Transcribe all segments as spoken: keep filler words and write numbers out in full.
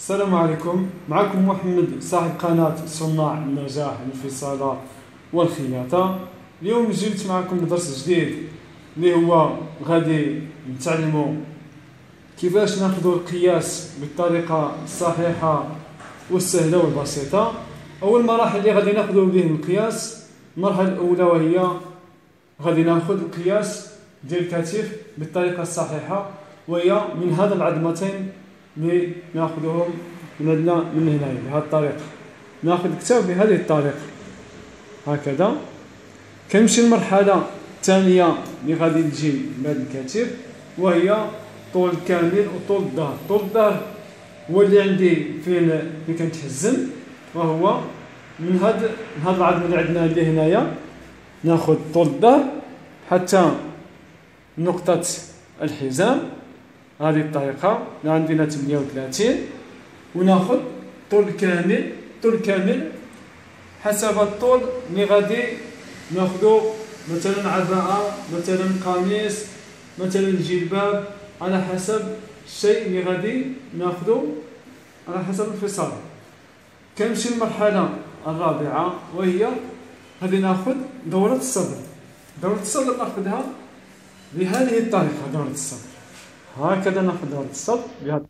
السلام عليكم، معكم محمد صاحب قناة صناع النجاح الانفصال والخياطة. اليوم جبت معكم درس جديد اللي هو غادي نتعلموا كيفاش ناخذ القياس بالطريقة الصحيحة والسهلة والبسيطة. أول مراحل اللي غادي ناخذ بهم القياس، المرحلة الأولى وهي غادي ناخذ القياس ديال الكتف بالطريقة الصحيحة، وهي من هذا العظمتين اللي ناخذهم من هنا من هنا بهذه الطريقة. ناخذ الكتاب بهذه الطريقة هكذا. كنمشي المرحلة الثانية اللي غادي تجي بهذا الكتف، وهي طول كامل وطول الظهر. طول الظهر هو اللي عندي فين اللي كنتحزم، وهو من هذا هذا العظم اللي عندنا اللي هنايا. ناخذ طول الظهر حتى نقطة الحزام هذه الطريقة اللي عندنا ثمانية وثلاثين، وناخذ طول كامل طول كامل حسب الطول اللي غادي ناخذو، مثلا عباءة، مثلا قميص، مثلا جلباب، على حسب الشيء اللي غادي ناخذو على حسب الفصال. كنمشي المرحلة الرابعة، وهي غادي ناخذ دورة الصدر. دورة الصدر ناخذها بهذه الطريقة. دورة الصدر هكذا، ناخذ دورة الصدر بهذا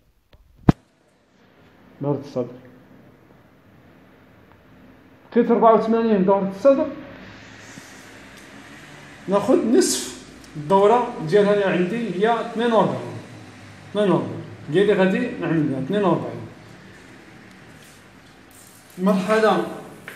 دورة الصدر. لقيت أربعة وثمانين دورة الصدر، ناخذ نصف الدورة ديالها اللي عندي هي اثنين وأربعين. اثنين وأربعين هي اللي غادي نعمل بها اثنين وأربعين. المرحلة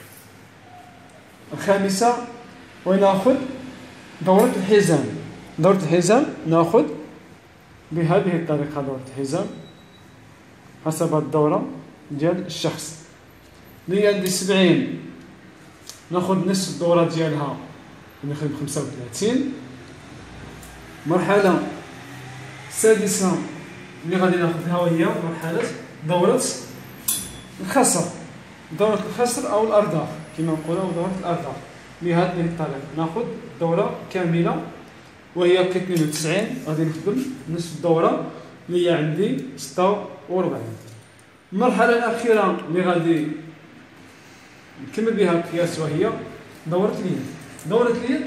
الخامسة وناخذ دورة الحزام. دورة الحزام ناخذ بهذه الطريقة. دورة الحزام حسب الدورة ديال الشخص. اللي عندي سبعين ناخذ نصف الدورة ديالها، ناخذ خمسة وثلاثين. مرحلة السادسة اللي غادي ناخذها وهي مرحلة دورة الخصر. دورة الخصر أو الأرداف كما نقولوا، دورة الأرداف بهذه الطريقة. ناخذ دورة كاملة وهي اثنين وتسعين، غادي نخدم نصف الدورة اللي هي عندي ستة وأربعين. المرحلة الأخيرة اللي غادي نكمل بها القياس وهي دورة اليد. دورة اليد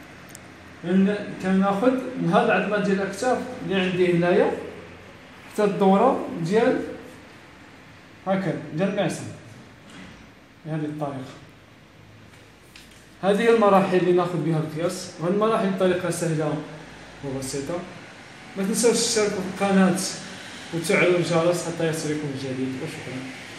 كناخذ من هذا العظمة ديال الأكتاف اللي عندي هنايا حتى الدورة ديال هكذا ديال المعصم بهذه الطريقة. هذه هي المراحل اللي ناخذ بها القياس، وهذه المراحل بطريقة سهلة وبسيطة. ما تنساوش تشتركوا في القناة وتفعلوا الجرس حتى يصلكم الجديد، وشكرا.